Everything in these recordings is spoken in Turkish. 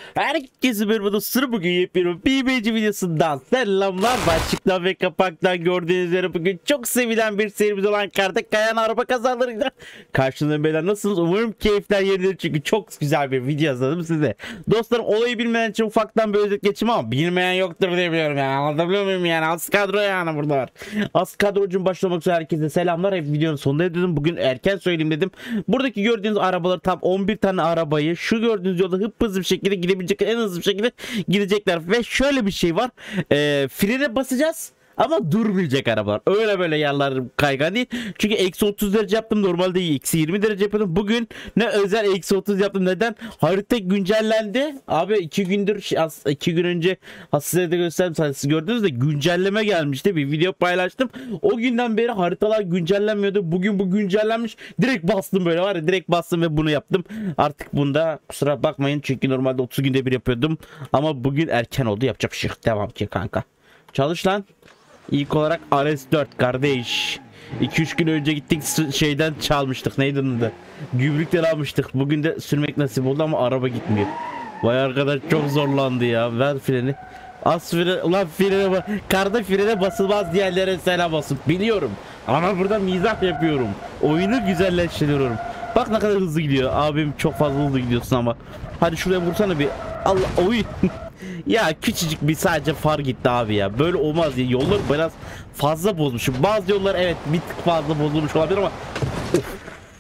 Herkese merhaba dostlarım, bugün yepyeni BBC videosundan selamlar. Başlıktan ve kapaktan gördüğünüz üzere bugün çok sevilen bir serimiz olan Karda Kayan Araba Kazalarıyla karşınızda. Beyler, nasılsınız? Umarım keyifler yerindedir, çünkü çok güzel bir video hazırladım size. Dostlarım, olayı bilmeyen için ufaktan bir özet geçeyim ama bilmeyen yoktur diye biliyorum yani, anlatabiliyor muyum yani? Az kadro yani burada var. Az kadrocum başlamak üzere herkese selamlar. Hep videonun sonunda dedim, bugün erken söyleyeyim dedim. Buradaki gördüğünüz arabaları, tam 11 tane arabayı şu gördüğünüz yolda hıp hızlı bir şekilde gidebilecek, en hızlı bir şekilde gidecekler. Ve şöyle bir şey var, frene basacağız ama durmayacak arabalar. Öyle böyle yerler kaygan değil. Çünkü eksi 30 derece yaptım. Normalde eksi 20 derece yapıyordum. Bugün ne özel eksi 30 yaptım. Neden? Harita güncellendi. Abi 2 gündür, 2 gün önce size de gösterdim. Siz gördünüz de güncelleme gelmişti. Bir video paylaştım. O günden beri haritalar güncellenmiyordu. Bugün bu güncellenmiş. Direkt bastım, böyle var ya, direkt bastım ve bunu yaptım. Artık bunda kusura bakmayın. Çünkü normalde 30 günde bir yapıyordum. Ama bugün erken oldu. Yapacak bir şey yok. Devam ki kanka. Çalış lan. İlk olarak RS4 kardeş. 2-3 gün önce gittik, şeyden çalmıştık. Neydi onun da? Gübrükten almıştık. Bugün de sürmek nasip oldu ama araba gitmiyor. Vay arkadaş, çok zorlandı ya. Ver freni. Az freni. Ulan frene bak. Karda frene basılmaz diyenlere selam olsun. Biliyorum. Ama burada mizah yapıyorum. Oyunu güzelleştiriyorum. Bak ne kadar hızlı gidiyor. Abim çok fazla hızlı gidiyorsun ama. Hadi şuraya vursana bir. Allah, oy. Ya küçücük bir sadece far gitti abi ya. Böyle olmaz ya. Yollar biraz fazla bozmuşum. Bazı yollar evet bir tık fazla bozulmuş olabilir ama of.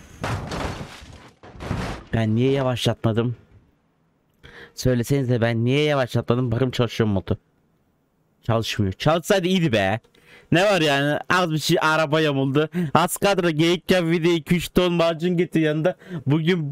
Ben niye yavaşlatmadım? Söylesenize, ben niye yavaşlatmadım? Bakın çalışıyor motor. Çalışmıyor. Çalışsaydı iyiydi be. Ne var yani, az bir şey araba yamuldu. Az kadro geyikken video 2-3 ton macun getir yanında. Bugün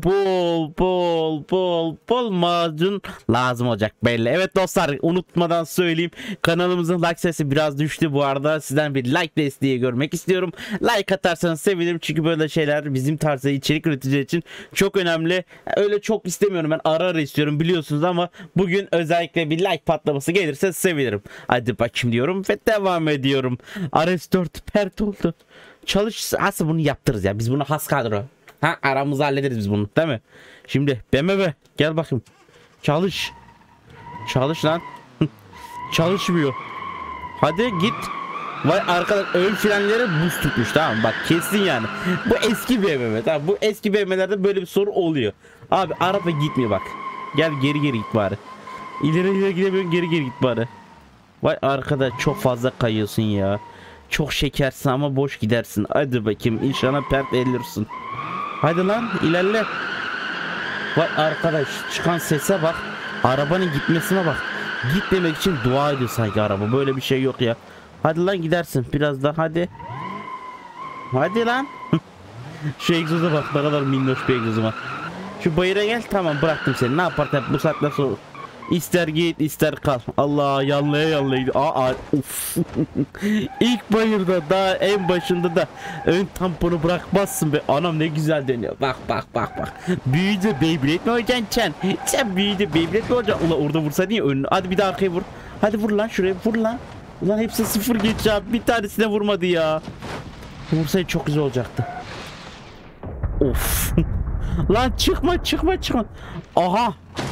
bol macun lazım olacak belli. Evet dostlar, unutmadan söyleyeyim, kanalımızın like sayısı biraz düştü bu arada. Sizden bir like desteği görmek istiyorum. Like atarsanız sevinirim, çünkü böyle şeyler bizim tarzda içerik üreticiler için çok önemli. Öyle çok istemiyorum, ben ara ara istiyorum biliyorsunuz, ama bugün özellikle bir like patlaması gelirse sevinirim. Hadi bakayım diyorum ve devam ediyorum. RS4 pert oldu. Çalış, aslında bunu yaptırırız ya. Biz bunu has kadro. Ha, aramızı hallederiz biz bunu, değil mi? Şimdi BMW gel bakayım. Çalış. Çalış lan. Çalışmıyor. Hadi git. Vay arkadaş, ön frenleri buz tutmuş, tamam bak, kesin yani. Bu eski BMW, tamam, bu eski BMW'lerde böyle bir sorun oluyor. Abi araba gitmiyor bak. Gel geri git bari. İleri gidemiyorsun, geri git bari. Vay arkadaş, çok fazla kayıyorsun ya. Çok şekersin ama boş gidersin. Hadi bakayım, inşallah pert elirsin. Hadi lan ilerle. Vay arkadaş, çıkan sese bak. Arabanın gitmesine bak. Gitmemek için dua ediyor sanki araba. Böyle bir şey yok ya. Hadi lan gidersin biraz daha, hadi. Hadi lan. Şu egzoza bak, ne kadar minnoş bir egzozuma. Şu bayıra gel, tamam bıraktım seni. Ne yaparsan bu saatten sonra. İster git ister kal. Allah, yanlaya gidiyor. Uf. İlk bayırda, daha en başında da ön tamponu bırakmazsın be. Anam ne güzel dönüyor. Bak. Büyüyünce Beyblade mi olacaksın sen? Sen büyüyünce Beyblade mi olacaksın? Ulan orada vursaydın ya önünü. Hadi bir daha arkaya vur. Hadi vur lan şuraya, vur lan. Ulan hepsi sıfır geç ya. Bir tanesine vurmadı ya. Vursaydı çok güzel olacaktı. Of. Lan çıkma. Aha.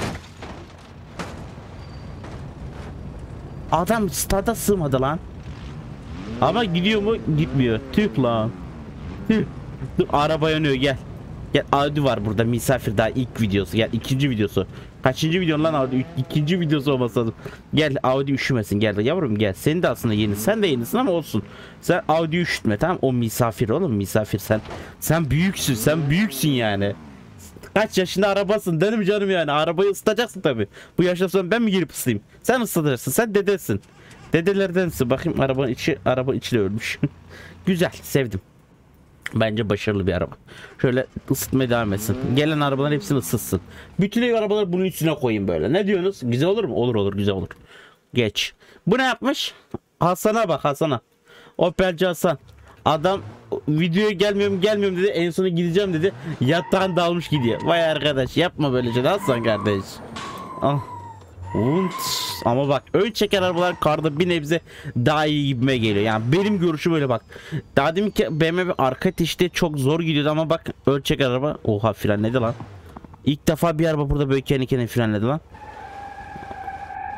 Adam stada sığmadı lan. Ama gidiyor mu? Gitmiyor. Tüh lan. Tüh. Dur, araba yanıyor, gel. Gel, Audi var burada, misafir, daha ilk videosu. Gel, ikinci videosu. Kaçıncı videon lan Audi? İkinci videosu olması lazım. Gel, Audi üşümesin, gel yavrum gel. Senin de aslında yeni. Sen de yenisin ama olsun. Sen Audi üşütme, tamam. O misafir oğlum, misafir sen. Sen büyüksün yani. Kaç yaşında arabasın dedim canım yani. Arabayı ısıtacaksın tabi. Bu yaştan sonra ben mi gelip ısıtayım? Sen ısıtırsın. Sen dedesin. Dedelerdensin. Bakayım, araba içi de ölmüş. Güzel, sevdim. Bence başarılı bir araba. Şöyle ısıtmaya devam etsin. Gelen arabaların hepsini ısıtsın. Bütün ev arabaları bunun üstüne koyayım böyle. Ne diyorsunuz? Güzel olur mu? Olur, güzel olur. Geç. Bu ne yapmış? Hasan'a bak, Hasan'a. Opelci Hasan. Adam videoya gelmiyorum dedi, en sona gideceğim dedi, yatağın dalmış gidiyor. Vay arkadaş, yapma böyle şey Hasan kardeş. Ah. Ama bak, ön çeken arabalar karda bir nebze daha iyi gibime geliyor. Yani benim görüşüm öyle bak. Daha demin ki BMW arka teşte çok zor gidiyordu ama bak, ön çeken araba. Oha, frenledi lan. İlk defa bir araba burada böyle kendi kendine frenledi lan.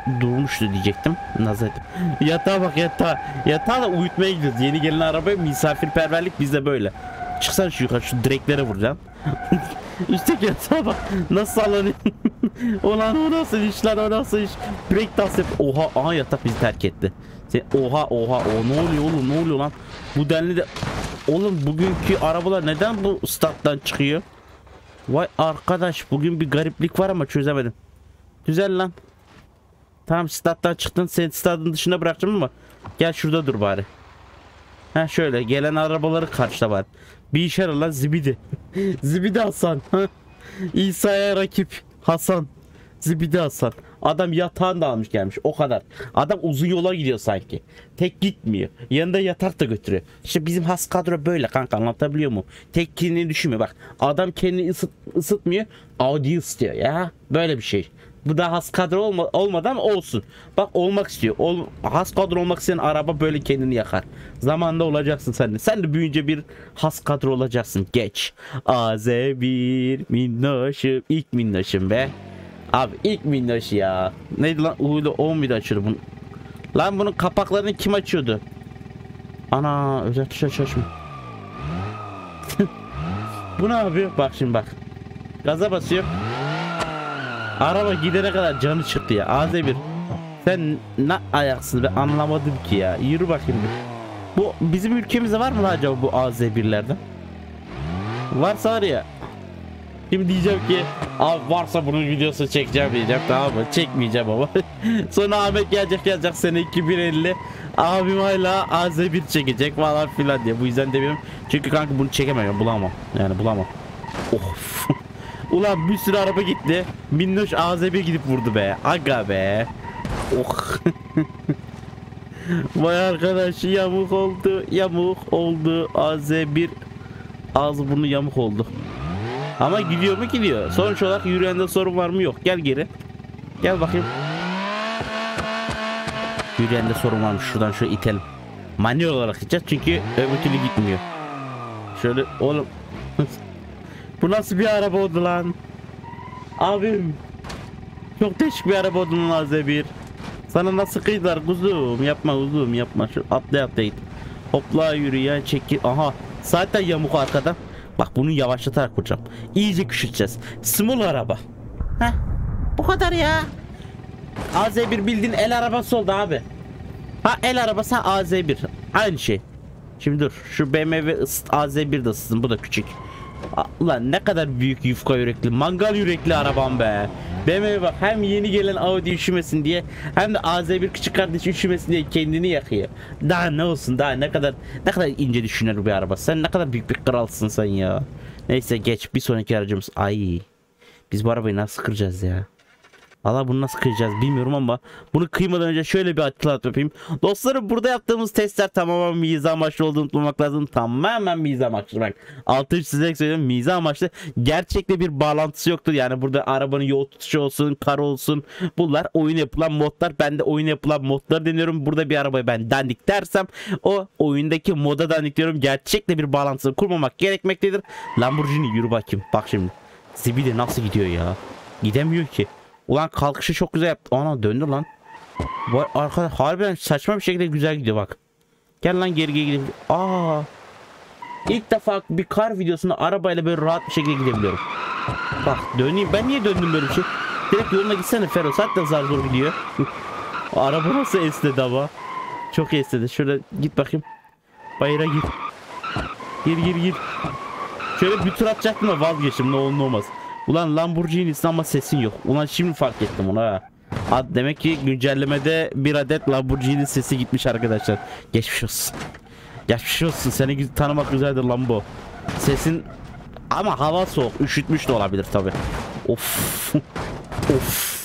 durmuştu diyecektim. Nazar ettim. Yatağa bak, yatağa. Yatağa da uyutmaya gidiyoruz. Yeni gelen arabaya misafirperverlik bizde böyle. Çıksan şu yukarı, şu direklere vuracaksın. Üstteki yatağa bak. Nasıl sallanıyor. Ulan o nasıl iş lan, o nasıl iş. Break dance yap. Oha, aha yatak bizi terk etti. Oha oha, o ne oluyor oğlum, ne oluyor lan? Bu denli de. Oğlum bugünkü arabalar neden bu stat'tan çıkıyor? Vay arkadaş, bugün bir gariplik var ama çözemedim. Güzel lan. Tamam, stat'tan çıktın, seni stadın dışına bıraktım ama gel şurada dur bari. Ha şöyle gelen arabaları karşıla bari. Bir işe yarar lan zibidi. Zibidi Hasan. İsa'ya rakip Hasan. Zibidi Hasan. Adam yatağını da almış gelmiş, o kadar. Adam uzun yola gidiyor sanki. Tek gitmiyor. Yanında yatak da götürüyor. İşte bizim has kadro böyle kanka, anlatabiliyor mu? Tek kendini düşünmüyor bak. Adam kendini ısıtmıyor. Audi ısıtıyor ya. Böyle bir şey. Bu da has kadro olmadan olsun. Bak olmak istiyor. Has kadro olmak isteyen araba böyle kendini yakar. Zamanında olacaksın sen de. Sen de büyüyünce bir has kadro olacaksın. Geç. AZ1 minnoşum. İlk minnoşum be. Abi ilk minnoş ya. Neydi lan? Uylu 10 muydu açıyordu bunu? Lan bunun kapaklarını kim açıyordu? Ana, özel tuşa çalışma. Bu ne yapıyor? Bak şimdi bak. Gaza basıyor. Araba gidene kadar canı çıktı ya. AZ1. Sen ne ayaksın be, anlamadım ki ya. Yürü bakayım bir. Bu bizim ülkemizde var mı acaba bu AZ1'lerden? Varsa var ya. Şimdi diyeceğim ki abi varsa bunun videosu çekeceğim diyeceğim, tamam mı? Çekmeyeceğim ama. Sonra Ahmet gelecek sene 2050. Abim hala AZ1 çekecek falan filan diye. Bu yüzden demiyorum. Çünkü kanka bunu çekemem, bulamam. Yani bulamam. Of. Ulan bir sürü araba gitti. Minnoş AZ1 gidip vurdu be. Aga be. Oh. Vay arkadaş, yamuk oldu. Yamuk oldu. AZ1 ağzı burnu yamuk oldu. Ama gidiyor mu? Gidiyor. Sonuç olarak yürüyende sorun var mı? Yok. Gel geri. Gel bakayım. Yürüyende sorun varmış. Şuradan şöyle itelim. Manuel olarak gideceğiz çünkü öbür türlü gitmiyor. Şöyle oğlum. Bu nasıl bir araba oldu lan? Abim. Çok değişik bir araba oldu lan AZ1. Sana nasıl kıydılar kuzum? Yapma kuzum, yapma. Şu atla git. Hopla yürü ya, çekil. Aha. Zaten yamuk arkadan. Bak bunu yavaşlatarak vuracağım. İyice küçülteceğiz. Small araba. Heh. Bu kadar ya. AZ1 bildiğin el arabası oldu abi. Ha el arabası, AZ1. Aynı şey. Şimdi dur. Şu BMW AZ1 de ısıtsın. Bu da küçük. Ulan ne kadar büyük yufka yürekli, mangal yürekli arabam be. BMW bak, hem yeni gelen Audi üşümesin diye hem de AZ1 küçük kardeş üşümesin diye kendini yakıyor. Daha ne olsun, daha ne kadar ince düşünür bir araba. Sen ne kadar büyük bir kralsın sen ya. Neyse geç, bir sonraki aracımız. Ay. Biz bu arabayı nasıl kıracağız ya? Valla bunu nasıl kıyacağız bilmiyorum ama bunu kıymadan önce şöyle bir hatırlat yapayım. Dostlarım, burada yaptığımız testler tamamen mizah amaçlı olduğunu unutmamak lazım. Tamamen mizah amaçlı. Bak altı çizerek söylüyorum, mizah amaçlı. Gerçekte bir bağlantısı yoktur. Yani burada arabanın yol tutuşu olsun, kar olsun. Bunlar oyun yapılan modlar. Ben de oyun yapılan modlar deniyorum. Burada bir arabayı ben dandik dersem o oyundaki moda dandik diyorum. Gerçekte bir bağlantısını kurmamak gerekmektedir. Lamborghini yürü bakayım. Bak şimdi. Zibidi nasıl gidiyor ya? Gidemiyor ki. Ulan kalkışı çok güzel yaptı. Ana döndü lan. Vay arkadaş, harbiden saçma bir şekilde güzel gidiyor bak. Gel lan geri gidelim. Aa. İlk defa bir kar videosunda arabayla böyle rahat bir şekilde gidebiliyorum. Bak döneyim. Ben niye döndüm böyle bir şey? Direkt yoluna gitsene Fero. Zaten zar zor gidiyor. Araba nasıl esnedi ama. Çok esnedi. Şöyle git bakayım. Bayıra gir. Gir. Şöyle bir tur atacaktım da vazgeçtim. Ne olur ne olmaz. Ulan Lamborghini'sin ama sesin yok. Ulan şimdi fark ettim onu ha. Demek ki güncellemede bir adet Lamborghini sesi gitmiş arkadaşlar. Geçmiş olsun. Geçmiş olsun. Seni tanımak güzeldir Lambo. Sesin ama hava soğuk. Üşütmüş de olabilir tabi. Of. Of.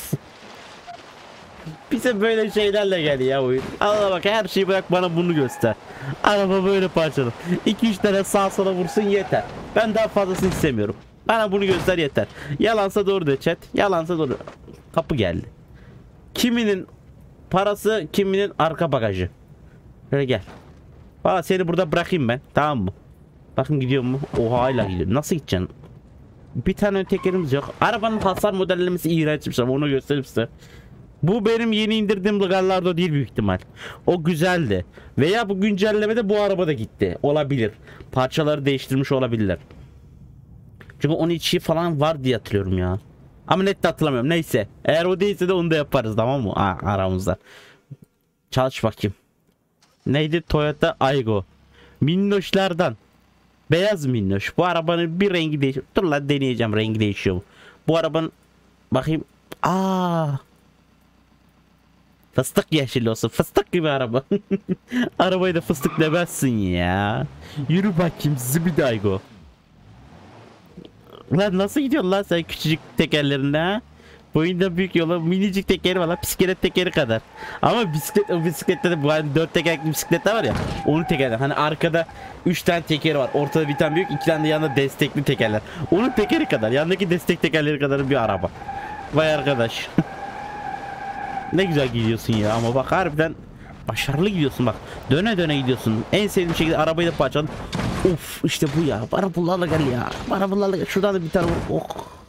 Bize böyle şeylerle gel ya oyun. Allah bak, her şeyi bırak bana bunu göster. Araba böyle parçalı. 2-3 tane sağa sola vursun yeter. Ben daha fazlasını istemiyorum. Bana bunu göster yeter. Yalansa doğru de chat. Yalansa doğru. Kapı geldi. Kiminin parası, kiminin arka bagajı. Şöyle gel. Valla seni burada bırakayım ben. Tamam mı? Bakın gidiyor mu? Oha hala gidiyor. Nasıl gideceksin? Bir tane tekerimiz yok. Arabanın hasar modellemesi iğrençmiş ama onu göstereyim size. Bu benim yeni indirdiğim Gallardo değil büyük ihtimal. O güzeldi. Veya bu güncellemede bu araba da gitti. Olabilir. Parçaları değiştirmiş olabilirler. Çünkü onun içi falan var diye hatırlıyorum ya. Ama net de hatırlamıyorum. Neyse. Eğer o değilse de onu da yaparız, tamam mı? Aramızda. Çalış bakayım. Neydi? Toyota Aygo. Minnoşlardan. Beyaz minnoş. Bu arabanın bir rengi değişiyor. Dur lan, deneyeceğim, rengi değişiyor mu? Bu arabanın bakayım. Fıstık yeşil olsun. Fıstık gibi araba. Arabayı da fıstık demezsin ya. Yürü bakayım Zibidaygo. Lan nasıl gidiyorsun lan sen küçücük tekerlerinde ha? Boyunda büyük yola minicik tekeri var lan, bisiklet tekeri kadar. Ama bisiklet, o bisiklette de bu hani 4 tekerlekli bisikletler var ya, onun tekerler. Hani arkada 3 tane tekeri var, ortada bir tane büyük, 2 tane de yanında destekli tekerler. Onun tekeri kadar, yanındaki destek tekerleri kadar bir araba. Vay arkadaş. Ne güzel gidiyorsun ya, ama bak harbiden başarılı gidiyorsun bak. Döne döne gidiyorsun. En sevdiğim şekilde arabayı da parçaladın. Uf, işte bu ya. Bana bunlarla gel ya. Bana bunlarla gel. Şuradan da bir tane vur. Oh.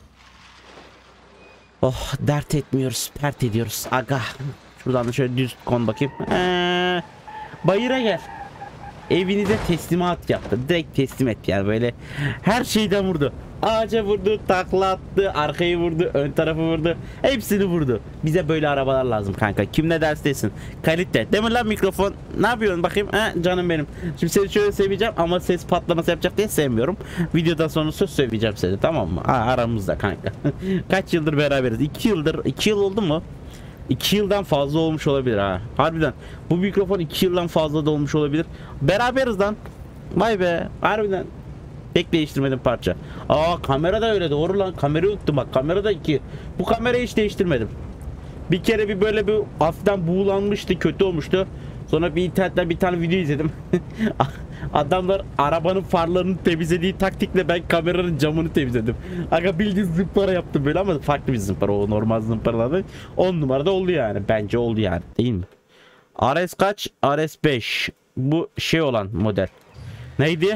Oh, dert etmiyoruz. Pert ediyoruz. Aga. Şuradan da şöyle düz kon bakayım. Bayıra gel. Evinize teslimat yaptı. Direkt teslim etti yani, böyle her şeyden vurdu. Ağaca vurdu, takla attı, arkayı vurdu, ön tarafı vurdu. Hepsini vurdu. Bize böyle arabalar lazım kanka. Kim ne derse desin. Kalite. Değil mi lan mikrofon? Ne yapıyorsun bakayım? Canım benim. Şimdi seni şöyle seveceğim ama ses patlaması yapacak diye sevmiyorum. Videodan sonra söz söyleyeceğim seni, tamam mı? Aramızda kanka. Kaç yıldır beraberiz? 2 yıldır. 2 yıl oldu mu? 2 yıldan fazla olmuş olabilir ha. Harbiden. Bu mikrofon 2 yıldan fazla da olmuş olabilir. Beraberiz lan. Vay be. Harbiden. Tek değiştirmedim parça. Kamera da öyle, doğru lan. Kamerayı unuttum bak. Kamera da 2. Bu kamerayı hiç değiştirmedim. Bir kere bir böyle bir hafiften buğulanmıştı. Kötü olmuştu. Sonra bir internetten bir tane video izledim. Adamlar arabanın farlarını temizlediği taktikle ben kameranın camını temizledim. Aga bildiğin zımpara yaptım böyle, ama farklı bir zımpara, o normal zımparalardan 10 numarada oldu yani. Bence oldu yani, değil mi? RS kaç? RS5. Bu şey olan model. Neydi?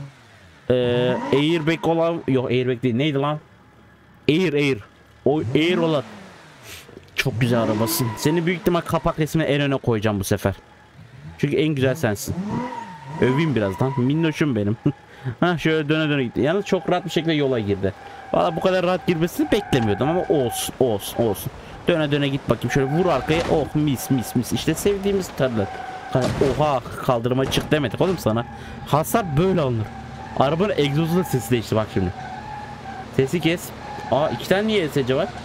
Airbag olan, yok airbag değil, neydi lan? Air. O Air olan. Çok güzel arabasın. Seni büyük ihtimal kapak resmine en öne koyacağım bu sefer. Çünkü en güzel sensin. Öveyim birazdan. Minnoşum benim. Şöyle döne döne gitti. Yalnız çok rahat bir şekilde yola girdi. Valla bu kadar rahat girmesini beklemiyordum ama olsun. Döne döne git bakayım. Şöyle vur arkaya. Oh mis. İşte sevdiğimiz tarzlar. Oha, kaldırıma çık demedik oğlum sana. Hasar böyle alınır. Arabanın egzozu da sesi değişti bak şimdi. Sesi kes. 2 tane niye ESC var?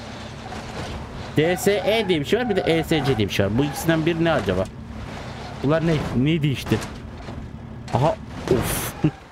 DSE diye bir şey var, bir de ESC diye bir şey var. Bu ikisinden biri ne acaba? Bunlar ne değişti? Aha, of.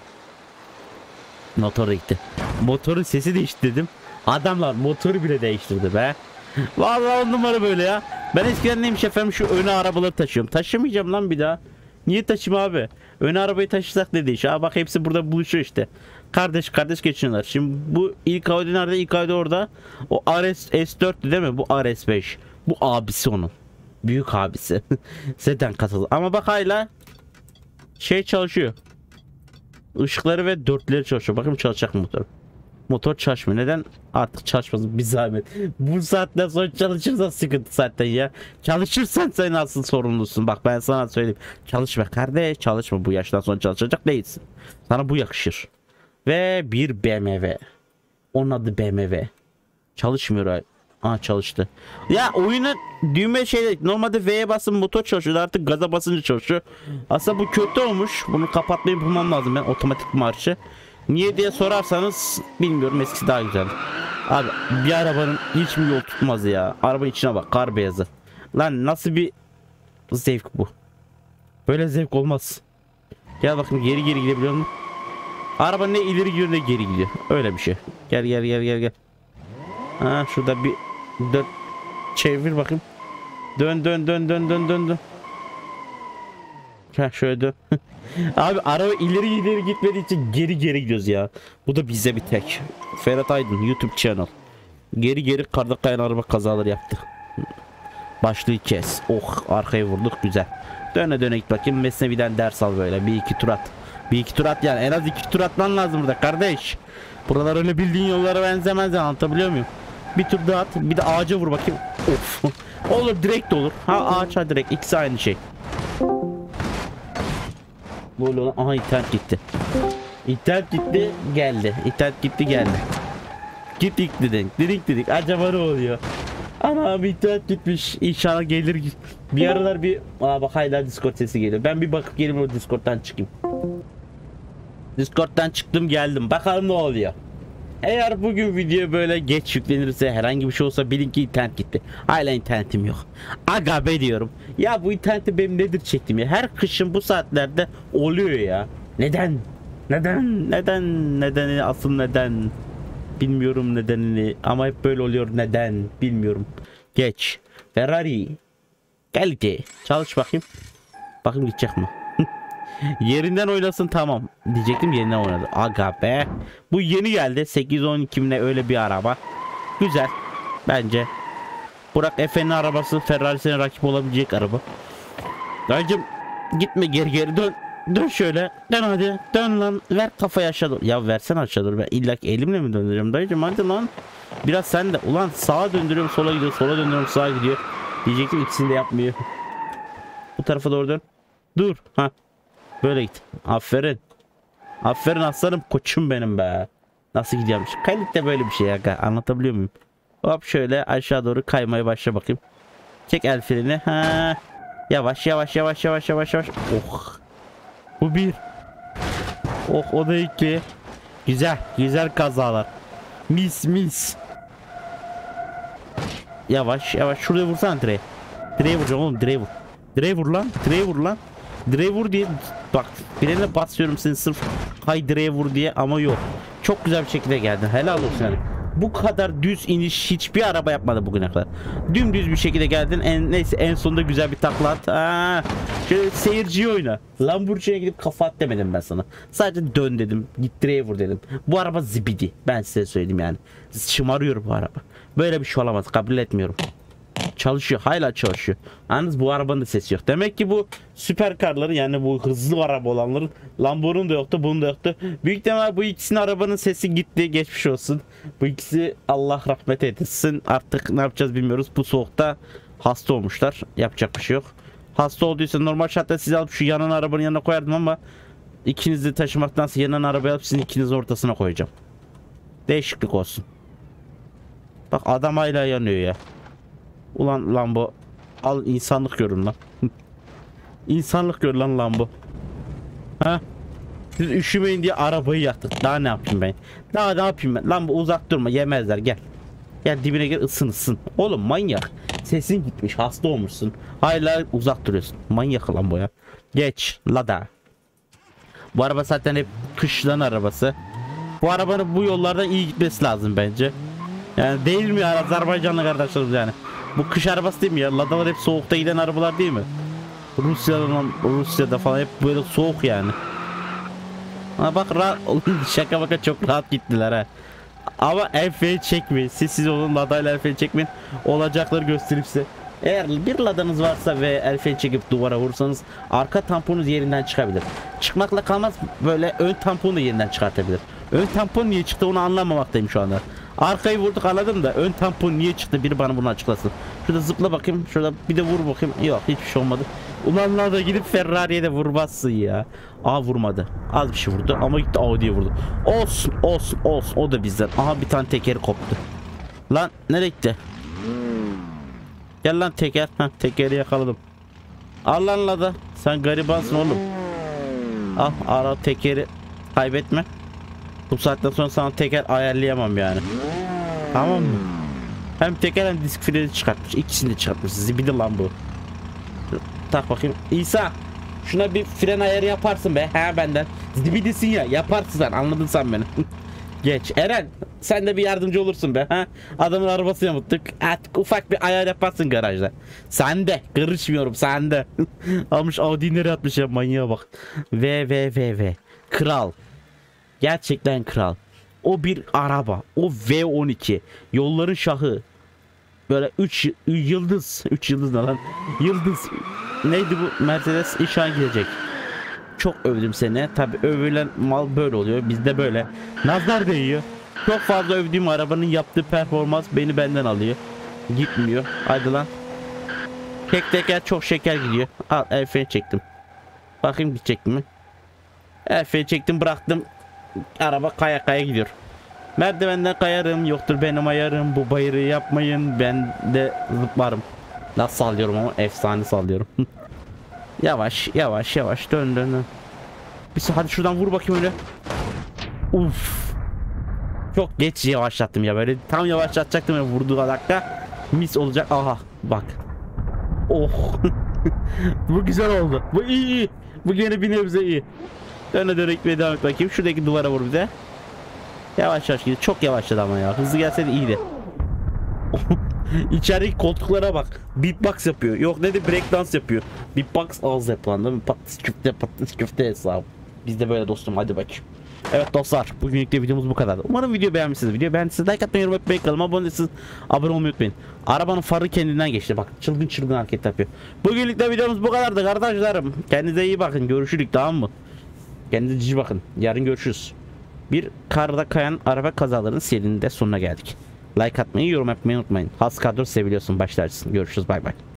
Motor gitti. Motorun sesi değişti dedim. Adamlar motoru bile değiştirdi be. Vallahi 10 numara böyle ya. Ben eskiden neymiş efendim, şu öne arabaları taşıyorum. Taşımayacağım lan bir daha. Niye taşıyayım abi? Öne arabayı taşısak ne değiş? Bak hepsi burada buluşuyor işte. Kardeş geçiniyorlar. Şimdi bu ilk Audi nerede? İlk Audi orada. O RS S4'tü değil mi? Bu RS5. Bu abisi onun. Büyük abisi. Zaten katıldı. Ama bak hala şey çalışıyor. Işıkları ve dörtleri çalışıyor. Bakın çalışacak mı motor? Motor çalışmıyor. Neden? Artık çalışmasın, bir zahmet. Bu saatten sonra çalışırsan sıkıntı zaten ya. Çalışırsan sen asıl sorumlusun. Bak ben sana söyleyeyim. Çalışma kardeş, çalışma. Bu yaştan sonra çalışacak değilsin. Sana bu yakışır. Ve bir BMW. Onun adı BMW. Çalışmıyor. Çalıştı. Ya oyunu düğme şeyde normalde V'ye basın motor çalışıyor, artık gaza basınca çalışıyor. Aslında bu kötü olmuş. Bunu kapatmayı bulmam lazım ben, otomatik marşı. Niye diye sorarsanız bilmiyorum, eskisi daha güzeldi. Abi bir arabanın hiç mi yol tutmaz ya? Arabanın içine bak, kar beyazı. Lan nasıl bir zevk bu? Böyle zevk olmaz. Gel bakayım, geri gidebiliyor musun? Araba ne ileri gidiyor ne geri gidiyor. Öyle bir şey. Gel. Şurada bir dön, çevir bakayım. Dön. Şöyle dön. Abi araba ileri gitmediği için geri gidiyoruz ya. Bu da bize bir tek. Ferhat Aydın YouTube channel. Geri karda kayan araba kazaları yaptı. Başlığı kes. Oh, arkaya vurduk, güzel. Döne git bakayım. Mesnevi'den ders al böyle. Bir iki tur at yani. En az 2 tur atman lazım burada kardeş. Buralar öyle bildiğin yollara benzemez ya, anlatabiliyor muyum? Bir tur daha at. Bir de ağaca vur bakayım. Of. Olur, direkt olur. Ha, ağaça direkt, ikisi aynı şey. Böyle olan, aha internet gitti. İnternet gitti geldi. İnternet gitti geldi. Gittik dedik. Acaba ne oluyor? Ana bir internet gitmiş. İnşallah gelir. Bir aralar bir bak hala Discord sesi geliyor. Ben bir bakıp geleyim, o Discord'dan çıkayım. Discord'dan çıktım geldim. Bakalım ne oluyor. Eğer bugün video böyle geç yüklenirse, herhangi bir şey olsa, bilin ki internet gitti. Hala internetim yok. Aga be diyorum. Ya bu interneti benim nedir çektim ya. Her kışın bu saatlerde oluyor ya. Neden? Nedeni, asıl neden? Bilmiyorum nedenini ama hep böyle oluyor, neden bilmiyorum. Geç. Ferrari geldi. Çalış bakayım. Bakayım gidecek mi? Yerinden oynasın, tamam diyecektim, yerinden oynadı. Aga be. Bu yeni geldi. 812 ne öyle bir araba. Güzel. Bence. Burak Efe'nin arabası Ferrari'sine rakip olabilecek araba. Dayıcım gitme, geri dön. Dön şöyle. Dön hadi. Dön lan. Ver kafayı aşağı doğru. Ya versene aşağı doğru. Ben illa ki elimle mi döndürüyorum dayıcım? Hadi lan. Biraz sen de. Ulan sağa döndürüyorum sola gidiyor. Sola döndürüyorum sağa gidiyor. Diyecektim, ikisini de yapmıyor. Bu tarafa doğru dön. Dur. Ha. Böyle git. Aferin. Aferin aslanım, koçum benim be. Nasıl gidiyormuş? Kalite böyle bir şey ya. Anlatabiliyor muyum? Hop şöyle aşağı doğru kaymaya başla bakayım. Çek el freni. Ha. Yavaş. Oh. Bu bir. Oh, o da iki. Güzel kazalar. Mis. Yavaş. Şuraya vursana direğe. Direğe vuracağım oğlum, direğe vur. Direğe vur lan. Direğe vur diye bak, birine basıyorum seni sırf hay direğe vur diye, ama yok. Çok güzel bir şekilde geldin. Helal olsun yani. Bu kadar düz iniş hiçbir araba yapmadı bugüne kadar. Dümdüz bir şekilde geldin. Neyse en sonunda güzel bir takla at. Şöyle seyirciyi oyna. Lamborghini'ye gidip kafa at demedim ben sana. Sadece dön dedim. Git direğe vur dedim. Bu araba zibidi. Ben size söyleyeyim yani. Şımarıyor bu araba. Böyle bir şey olamaz. Kabul etmiyorum. Çalışıyor, hala çalışıyor. Yalnız bu arabanın da sesi yok. Demek ki bu süperkarları, yani bu hızlı araba olanların, Lambo'nun da yoktu, bunun da yoktu. Büyük ihtimal bu ikisinin arabanın sesi gitti, geçmiş olsun. Bu ikisi Allah rahmet eylesin. Artık ne yapacağız bilmiyoruz. Bu soğukta hasta olmuşlar. Yapacak bir şey yok. Hasta olduysa normal şartlarda sizi alıp şu yanan arabanın yanına koyardım, ama ikinizi taşımaktansa yanan arabaya alıp sizin ikinizin ortasına koyacağım. Değişiklik olsun. Bak adam hala yanıyor ya. Ulan Lambo, al insanlık görün lan. İnsanlık gör lan Lambo. Ha? Siz üşümeyin diye arabayı yaktık. Daha ne yapayım ben? Daha ne yapayım ben? Lambo uzak durma, yemezler, gel. Gel dibine gel, ısın. Oğlum manyak. Sesin gitmiş, hasta olmuşsun. Hala uzak duruyorsun. Manyak Lambo ya. Geç Lada. Bu araba zaten hep kışlan arabası. Bu arabanın bu yollardan iyi gitmesi lazım bence. Yani değil mi ya Azerbaycanlı kardeşlerimiz yani. Bu kış arabası değil mi ya? Ladalar hep soğukta giden arabalar değil mi? Rusya'da falan hep böyle soğuk yani. Ha bak şaka baka çok rahat gittiler ha. Ama el freni çekmeyin. Siz olun, Lada'yla el freni çekmeyin. Olacakları gösterip size. Eğer bir Lada'nız varsa ve el freni çekip duvara vursanız arka tamponunuz yerinden çıkabilir. Çıkmakla kalmaz, böyle ön tamponu da yerinden çıkartabilir. Ön tampon niye çıktı onu anlamamaktayım şu anda. Arkayı vurduk anladım da ön tampon niye çıktı, biri bana bunu açıklasın. Şurada zıpla bakayım, şurada bir de vur bakayım. Yok, hiçbir şey olmadı. Ulan da gidip Ferrari'ye de vurmazsın ya. Vurmadı. Az bir şey vurdu ama gitti Audi'ye vurdu. Olsun o da bizden. Aha bir tane tekeri koptu. Lan nereye gitti? Gel lan teker. Tekeri yakaladım. Al lan Lada. Sen garibansın oğlum. Al ara tekeri kaybetme. Bu saatten sonra sana teker ayarlayamam yani. Tamam mı? Hem teker hem disk freni çıkartmış. İkisini de çıkartmış. Zibidi lan bu. Tak bakayım. İsa. Şuna bir fren ayarı yaparsın be. Benden. Zibidisin ya. Yaparsın sen. Anladın sen beni. Geç. Eren. Sen de bir yardımcı olursun be. Adamın arabasını yamuttuk. Artık ufak bir ayar yaparsın garajda. Sen de. Karışmıyorum. Sen de. Almış Audi'yi nereye atmış ya. Manyağa bak. V. Kral. Gerçekten kral. O bir araba. O V12. Yolların şahı. Böyle 3 yıldız. 3 yıldız ne lan? Yıldız. Neydi bu? Mercedes inşa gidecek. Çok övdüm seni. Tabi övülen mal böyle oluyor. Bizde böyle. Nazar değiyor. Çok fazla övdüğüm arabanın yaptığı performans beni benden alıyor. Gitmiyor. Hadi lan. Tek teker çok şeker gidiyor. Al el freni çektim. Bakayım gidecek mi? El freni çektim bıraktım. Araba kaya kaya gidiyor. Merdivenden kayarım, yoktur benim ayarım. Bu bayırı yapmayın, ben de zıplarım. Nasıl sallıyorum ama efsane sallıyorum. Yavaş yavaş yavaş dön dön dön. Hadi şuradan vur bakayım öyle. Uf. Çok geç yavaşlattım ya, böyle tam yavaşlatacaktım ya, vurduğu dakika mis olacak. Aha bak. Oh. Bu güzel oldu. Bu iyi iyi. Bu gene bir nebze iyi. Döne dönerek ve devam et bakayım. Şuradaki duvara vur bize. Yavaş yavaş gidiyor. Çok yavaşladı ama ya. Hızlı gelseydi iyiydi. İçerideki koltuklara bak. Beatbox yapıyor. Yok ne de breakdance yapıyor. Beatbox ağız yapılan değil mi? Patates köfte hesabı. Biz de böyle dostum, hadi bakayım. Evet dostlar, bugünlük de videomuz bu kadar. Umarım video beğenmişsiniz. Video beğendiyseniz like atmayı, yorum yapmayı, kanalıma abone değilseniz abone olmayı unutmayın. Arabanın farı kendinden geçti. Bak çılgın çılgın hareket yapıyor. Bugünlük de videomuz bu kadardı kardeşlerim. Kendinize iyi bakın. Görüşürük, tamam mı? Kendinize cici bakın. Yarın görüşürüz. Bir karda kayan araba kazalarının serinin de sonuna geldik. Like atmayı, yorum yapmayı unutmayın. Has kadro seviliyorsun, başlarsın. Görüşürüz, bay bay.